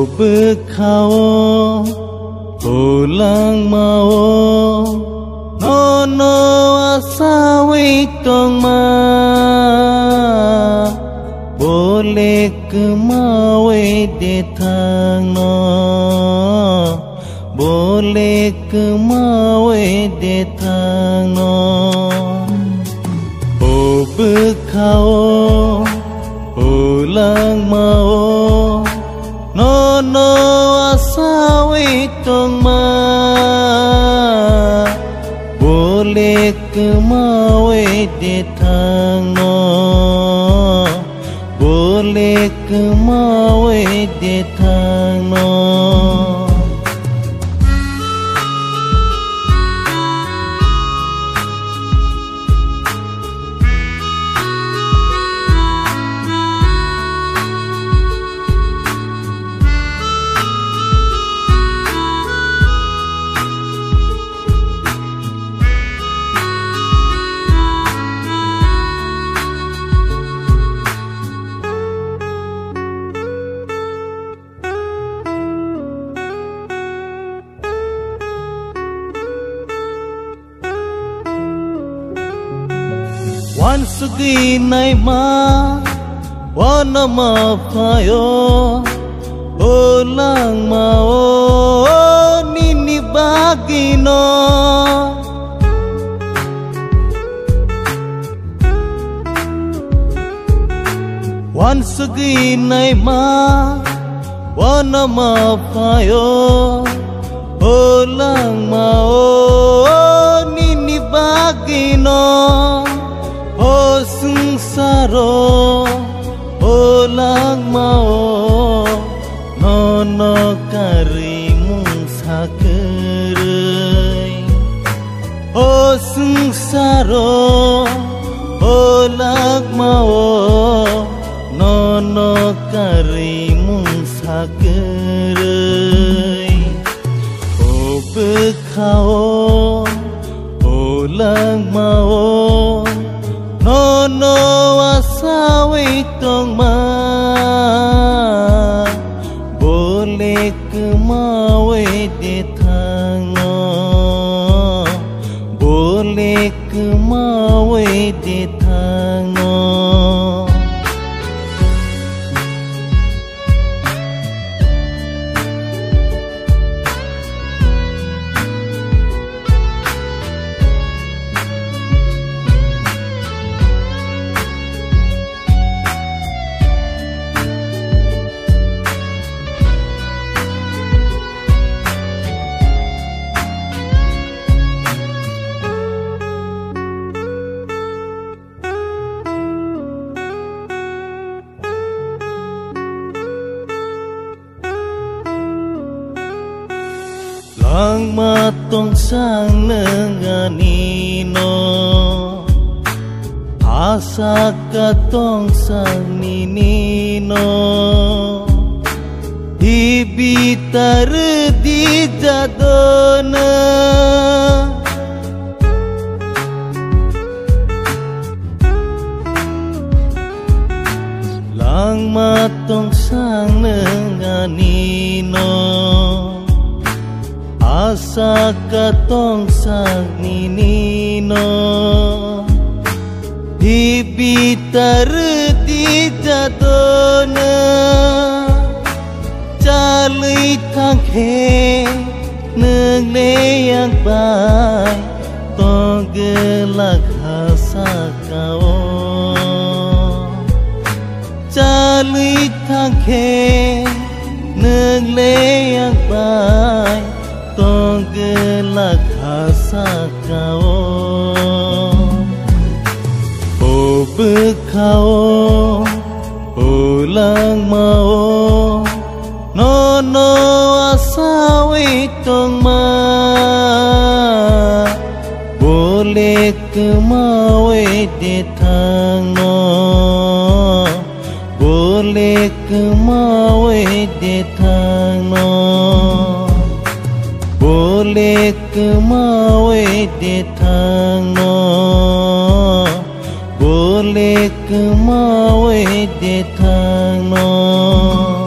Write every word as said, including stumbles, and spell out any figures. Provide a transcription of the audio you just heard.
bực khao ô lang mao no no asa we tong ma bole kemawe de thang no bole kemawe de thang no ô bực khao ô lang mao no no asa we tong ma bole kemawe de thang no bole kemawe de thang no Once again I ma wanna ma fayo o lang ma o nini bagino once again I ma wanna ma fayo o lang ma o nini bagino o sungsaro o lang mao no no kari mung sakerai o sungsaro o lang mao no no kari mung sakerai o bekhao o lang mao no no asa we tong ma bole kemawe de thang no bole kemawe de thang no lang matong sang nangani no asa katong sang ninino ibitar di jadona lang matong sang nangani no asa katong sang ninino ibitar di jadona chalui thanghe nương le yang bai to gelak hasa kao chalui thanghe nương le yang bai tong gelak hasa kao o bekhao o lang mao no no asa we tong ma bole kemawe de thang no bole kemawe de thang no bole kemawe de thang no bole kemawe de thang no